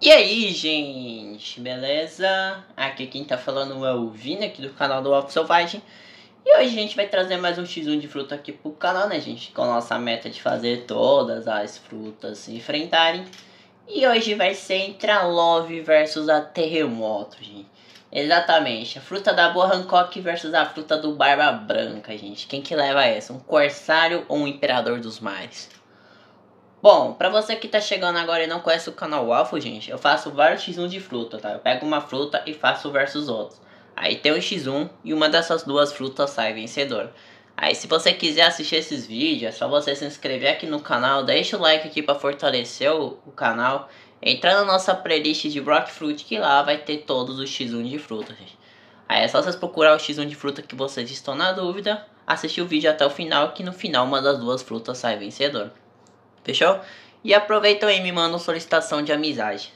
E aí, gente, beleza? Aqui quem tá falando é o Vini, aqui do canal do Wolf Selvagem. E hoje a gente vai trazer mais um X1 de fruta aqui pro canal, né, gente? Com a nossa meta de fazer todas as frutas se enfrentarem. E hoje vai ser entre a Love versus a Terremoto, gente. Exatamente, a fruta da boa Hancock versus a fruta do Barba Branca, gente. Quem que leva essa? Um Corsário ou um Imperador dos Mares? Bom, pra você que tá chegando agora e não conhece o canal Waffle, gente, eu faço vários X1 de fruta, tá? Eu pego uma fruta e faço versus outros. Aí tem um X1 e uma dessas duas frutas sai vencedor. Aí se você quiser assistir esses vídeos, é só você se inscrever aqui no canal, deixa o like aqui pra fortalecer o canal. Entra na nossa playlist de Brock Fruit, que lá vai ter todos os X1 de fruta, gente. Aí é só vocês procurar o X1 de fruta que vocês estão na dúvida, assistir o vídeo até o final, que no final uma das duas frutas sai vencedor. Fechou? E aproveitam aí e me mandam solicitação de amizade.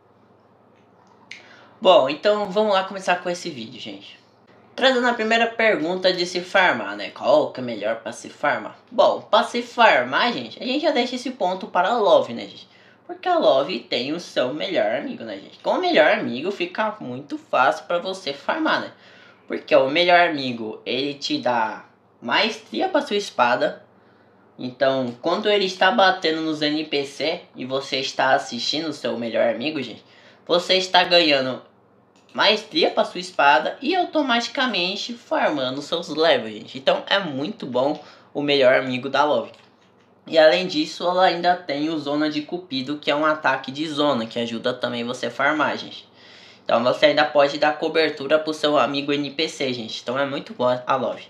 Bom, então vamos lá começar com esse vídeo, gente. Trazendo a primeira pergunta de se farmar, né? Qual que é melhor para se farmar? Bom, para se farmar, gente, a gente já deixa esse ponto para a Love, né, gente? Porque a Love tem o seu melhor amigo, né, gente? Com o melhor amigo fica muito fácil para você farmar, né? Porque o melhor amigo, ele te dá maestria para sua espada. Então, quando ele está batendo nos NPC e você está assistindo o seu melhor amigo, gente, você está ganhando maestria para sua espada e automaticamente farmando seus levels, gente. Então, é muito bom o melhor amigo da Love. E além disso, ela ainda tem o Zona de Cupido, que é um ataque de zona, que ajuda também você a farmar, gente. Então, você ainda pode dar cobertura para o seu amigo NPC, gente. Então, é muito bom a Love.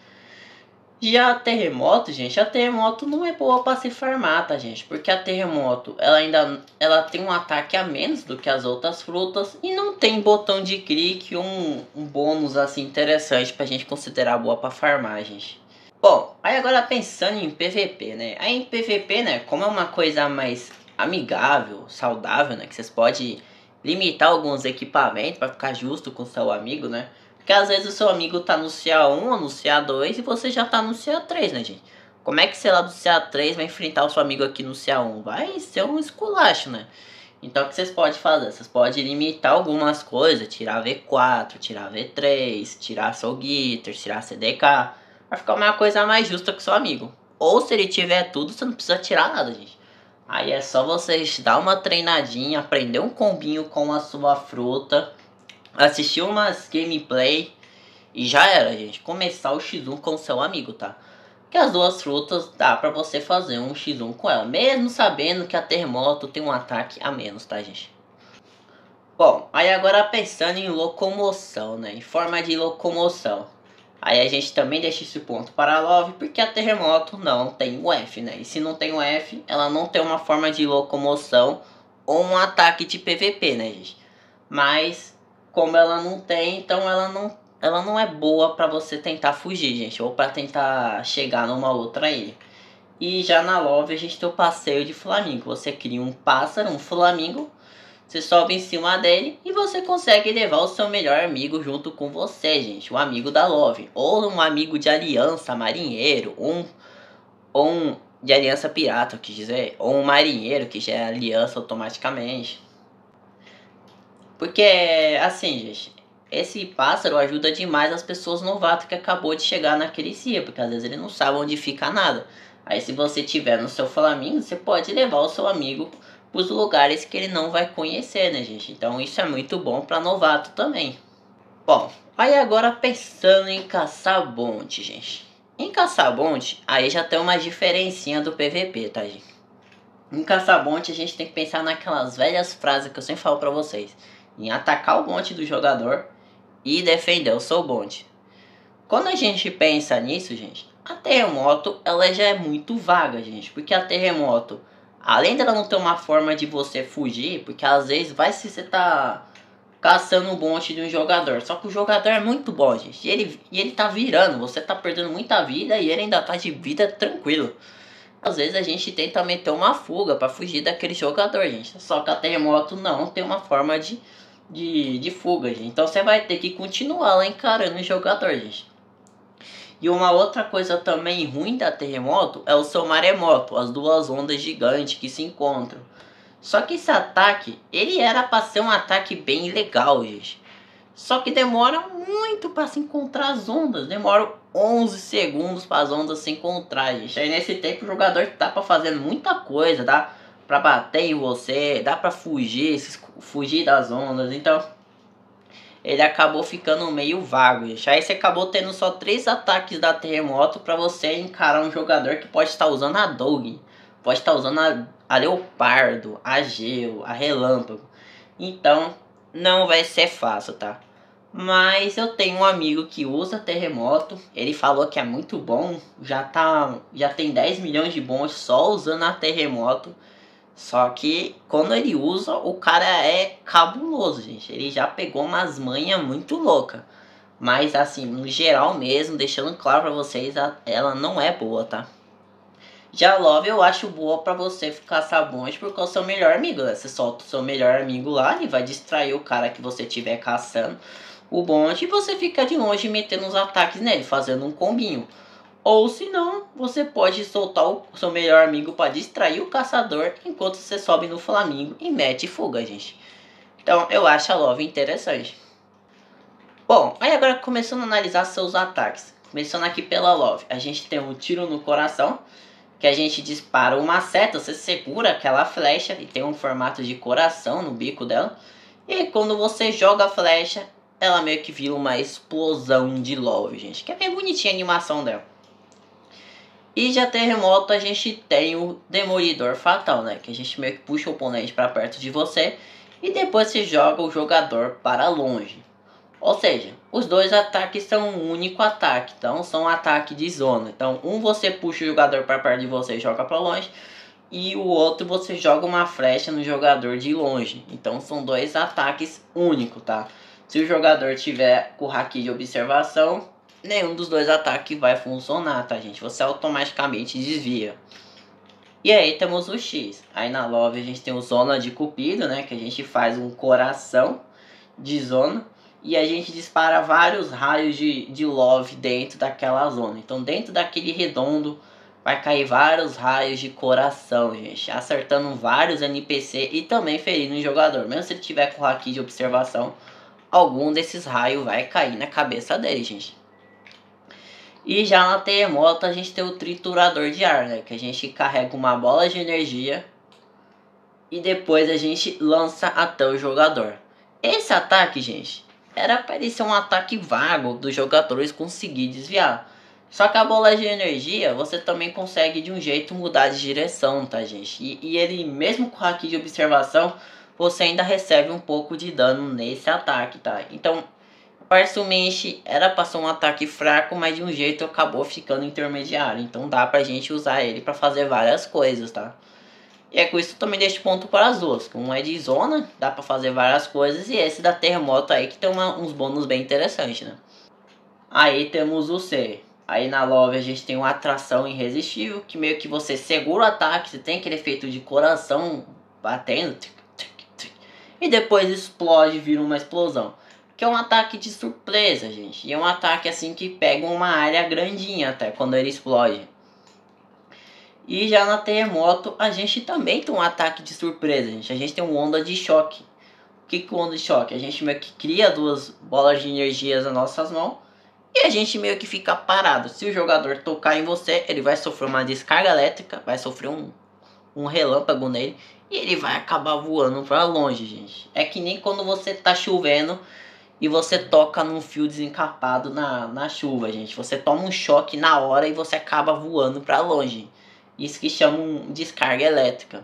Já a Terremoto, gente, a Terremoto não é boa para se farmar, tá, gente? Porque a Terremoto, ela tem um ataque a menos do que as outras frutas e não tem botão de clique, um bônus assim interessante pra gente considerar boa para farmar, gente. Bom, aí agora pensando em PVP, né? Aí em PVP, né, como é uma coisa mais amigável, saudável, né, que vocês podem limitar alguns equipamentos para ficar justo com o seu amigo, né? Porque às vezes o seu amigo tá no CA1 ou no CA2 e você já tá no CA3, né, gente? Como é que você lá do CA3 vai enfrentar o seu amigo aqui no CA1? Vai ser um esculacho, né? Então o que vocês podem fazer? Vocês podem limitar algumas coisas, tirar V4, tirar V3, tirar Soul Getter, tirar CDK, pra ficar uma coisa mais justa com seu amigo. Ou se ele tiver tudo, você não precisa tirar nada, gente. Aí é só vocês dar uma treinadinha, aprender um combinho com a sua fruta, assistir umas gameplay e já era, gente. Começar o X1 com seu amigo, tá? Que as duas frutas dá pra você fazer um X1 com ela, mesmo sabendo que a Terremoto tem um ataque a menos, tá, gente? Bom, aí agora pensando em locomoção, né? Em forma de locomoção. Aí a gente também deixa esse ponto para a Love, porque a Terremoto não tem o F, né? E se não tem o F, ela não tem uma forma de locomoção ou um ataque de PVP, né, gente? Mas, como ela não tem, então ela não é boa para você tentar fugir, gente. Ou para tentar chegar numa outra ilha. E já na Love a gente tem o passeio de flamingo. Você cria um pássaro, um flamingo. Você sobe em cima dele e você consegue levar o seu melhor amigo junto com você, gente. Um amigo da Love. Ou um amigo de aliança, marinheiro. Ou um de aliança pirata, eu quis dizer. Ou um marinheiro que já é aliança automaticamente. Porque, assim, gente, esse pássaro ajuda demais as pessoas novatas que acabou de chegar naquele CIA. Porque às vezes ele não sabe onde fica nada. Aí se você tiver no seu Flamingo, você pode levar o seu amigo os lugares que ele não vai conhecer, né, gente? Então isso é muito bom para novato também. Bom, aí agora pensando em caçar bonde, gente. Em caçar bonde, aí já tem uma diferencinha do PVP, tá, gente? Em caçar bonde a gente tem que pensar naquelas velhas frases que eu sempre falo pra vocês. Em atacar o bonde do jogador e defender o seu bonde. Quando a gente pensa nisso, gente, a Terremoto ela já é muito vaga, gente. Porque a Terremoto, além dela não ter uma forma de você fugir, porque às vezes vai se você tá caçando o bonde de um jogador. Só que o jogador é muito bom, gente. E ele tá virando, você tá perdendo muita vida e ele ainda tá de vida tranquilo. Às vezes a gente tenta meter uma fuga pra fugir daquele jogador, gente. Só que a Terremoto não tem uma forma de fuga, gente. Então você vai ter que continuar lá encarando o jogador, gente. E uma outra coisa também ruim da Terremoto é o seu maremoto, as duas ondas gigantes que se encontram. Só que esse ataque, ele era pra ser um ataque bem legal, gente. Só que demora muito para se encontrar as ondas. Demora 11 segundos para as ondas se encontrar, gente. Aí nesse tempo o jogador tá para fazer muita coisa, dá para bater em você, dá para fugir das ondas. Então ele acabou ficando meio vago, gente. Aí você acabou tendo só 3 ataques da Terremoto para você encarar um jogador que pode estar usando a Dog, pode estar usando a Leopardo, a Gelo, a Relâmpago. Então não vai ser fácil, tá? Mas eu tenho um amigo que usa Terremoto, ele falou que é muito bom, já tem 10 milhões de bons só usando a Terremoto. Só que quando ele usa, o cara é cabuloso, gente. Ele já pegou umas manhas muito loucas. Mas assim, no geral mesmo, deixando claro pra vocês, ela não é boa, tá? Já a Love eu acho boa pra você caçar bons porque é o seu melhor amigo, né? Você solta o seu melhor amigo lá e vai distrair o cara que você estiver caçando o bonde e você fica de longe metendo os ataques nele, fazendo um combinho. Ou se não, você pode soltar o seu melhor amigo para distrair o caçador enquanto você sobe no flamingo e mete fuga, gente. Então eu acho a Love interessante. Bom, aí agora começando a analisar seus ataques. Começando aqui pela Love, a gente tem um tiro no coração, que a gente dispara uma seta, você segura aquela flecha e tem um formato de coração no bico dela. E aí, quando você joga a flecha, ela meio que vira uma explosão de Love, gente. Que é bem bonitinha a animação dela. E já Terremoto a gente tem o Demolidor Fatal, né? Que a gente meio que puxa o oponente para perto de você e depois se joga o jogador para longe. Ou seja, os dois ataques são um único ataque, então são um ataque de zona. Então um você puxa o jogador para perto de você e joga para longe, e o outro você joga uma flecha no jogador de longe. Então são dois ataques únicos, tá? Se o jogador tiver com o haki de observação, nenhum dos dois ataques vai funcionar, tá, gente? Você automaticamente desvia. E aí temos o X. Aí na Love a gente tem o Zona de Cupido, né? Que a gente faz um coração de zona. E a gente dispara vários raios de Love dentro daquela zona. Então dentro daquele redondo vai cair vários raios de coração, gente. Acertando vários NPC e também ferindo o jogador. Mesmo se ele tiver com o haki de observação, algum desses raios vai cair na cabeça dele, gente. E já na Terremoto a gente tem o Triturador de Ar, né? Que a gente carrega uma bola de energia e depois a gente lança até o jogador. Esse ataque, gente, era para ele ser um ataque vago dos jogadores conseguir desviar. Só que a bola de energia você também consegue de um jeito mudar de direção, tá, gente? E ele, mesmo com o haki de observação, você ainda recebe um pouco de dano nesse ataque, tá? Então, parcialmente era para ser um ataque fraco, mas de um jeito acabou ficando intermediário. Então dá pra gente usar ele para fazer várias coisas, tá? E é com isso também deixo ponto para as duas. Um é de zona, dá pra fazer várias coisas, e esse da Terremoto aí que tem uns bônus bem interessantes, né? Aí temos o C. Aí na Love a gente tem uma atração irresistível, que meio que você segura o ataque, você tem aquele efeito de coração batendo, e depois explode, vira uma explosão. Que é um ataque de surpresa, gente. E é um ataque assim que pega uma área grandinha até quando ele explode. E já na Terremoto a gente também tem um ataque de surpresa, gente. A gente tem um onda de choque. O que é o onda de choque? A gente meio que cria duas bolas de energias nas nossas mãos e a gente meio que fica parado. Se o jogador tocar em você, ele vai sofrer uma descarga elétrica, vai sofrer um relâmpago nele e ele vai acabar voando para longe, gente. É que nem quando você tá chovendo e você toca num fio desencapado na chuva, gente. Você toma um choque na hora e você acaba voando para longe. Isso que chamam descarga elétrica.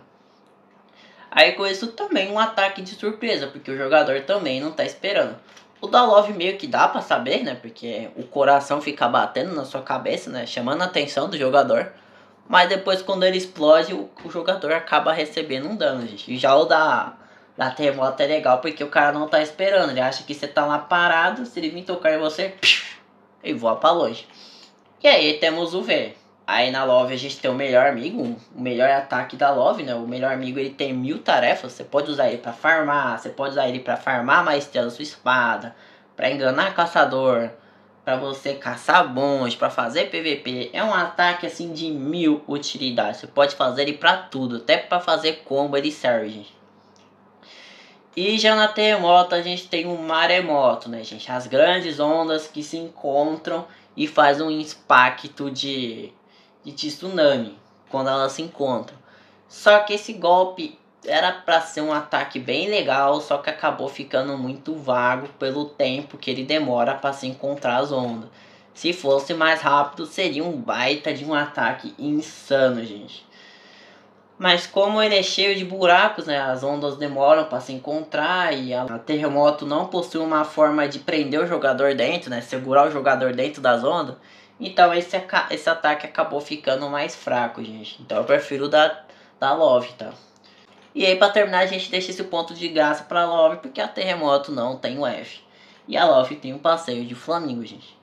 Aí com isso também um ataque de surpresa, porque o jogador também não tá esperando. O da Love meio que dá pra saber, né? Porque o coração fica batendo na sua cabeça, né? Chamando a atenção do jogador. Mas depois quando ele explode, o jogador acaba recebendo um dano, gente. E já o da Terremoto é legal porque o cara não tá esperando. Ele acha que você tá lá parado, se ele vir tocar em você, ele voa pra longe. E aí temos o V. Aí na Love a gente tem o melhor amigo, o melhor ataque da Love, né? O melhor amigo ele tem 1000 tarefas, você pode usar ele pra farmar, você pode usar ele pra farmar a maestria da sua espada, pra enganar caçador, pra você caçar monstros, pra fazer PVP. É um ataque assim de 1000 utilidades. Você pode fazer ele pra tudo, até pra fazer combo ele serve, gente. E já na terremoto a gente tem um maremoto, né, gente? As grandes ondas que se encontram e faz um impacto de tsunami quando elas se encontram. Só que esse golpe era para ser um ataque bem legal, só que acabou ficando muito vago pelo tempo que ele demora para se encontrar as ondas. Se fosse mais rápido, seria um baita de um ataque insano, gente. Mas como ele é cheio de buracos, né, as ondas demoram para se encontrar e a terremoto não possui uma forma de prender o jogador dentro, né, segurar o jogador dentro das ondas. Então esse ataque acabou ficando mais fraco, gente. Então eu prefiro da Love, tá? E aí para terminar a gente deixa esse ponto de graça para Love porque a terremoto não tem o F. E a Love tem um passeio de Flamingo, gente.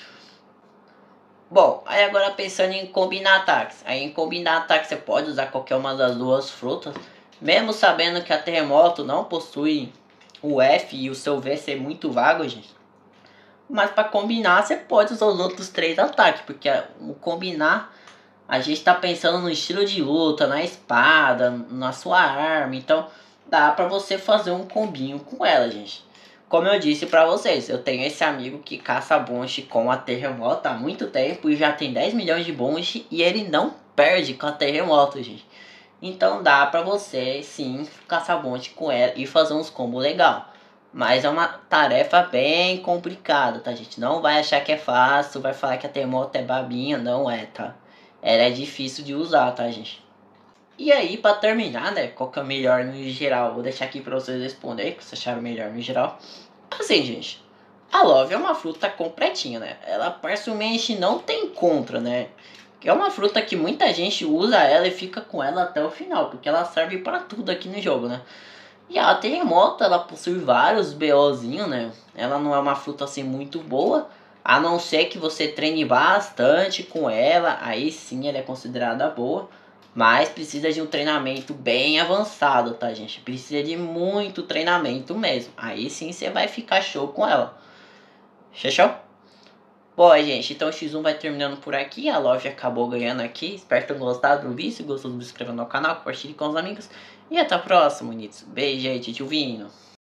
Bom, aí agora pensando em combinar ataques. Aí em combinar ataques você pode usar qualquer uma das duas frutas. Mesmo sabendo que a terremoto não possui o F e o seu V ser muito vago, gente. Mas para combinar você pode usar os outros 3 ataques. Porque o combinar a gente tá pensando no estilo de luta, na espada, na sua arma. Então dá pra você fazer um combinho com ela, gente. Como eu disse pra vocês, eu tenho esse amigo que caça bonche com a terremoto há muito tempo e já tem 10 milhões de bonche e ele não perde com a terremoto, gente. Então dá pra você sim caçar bonche com ela e fazer uns combos legal. Mas é uma tarefa bem complicada, tá, gente? Não vai achar que é fácil, vai falar que a terremoto é babinha, não é, tá? Ela é difícil de usar, tá, gente? E aí, pra terminar, né, qual que é o melhor no geral? Vou deixar aqui pra vocês responderem, que vocês acharam melhor no geral. Assim, gente, a Love é uma fruta completinha, né? Ela praticamente não tem contra, né? Que é uma fruta que muita gente usa ela e fica com ela até o final, porque ela serve pra tudo aqui no jogo, né? E a terremoto, ela possui vários BOzinhos, né? Ela não é uma fruta assim muito boa, a não ser que você treine bastante com ela, aí sim ela é considerada boa. Mas precisa de um treinamento bem avançado, tá, gente? Precisa de muito treinamento mesmo. Aí sim você vai ficar show com ela. Fechou? Bom, gente, então o X1 vai terminando por aqui. A loja acabou ganhando aqui. Espero que tenham gostado do vídeo. Se gostou, se inscreva no canal, compartilhe com os amigos. E até a próxima, bonitos. Beijo aí, tio Vino.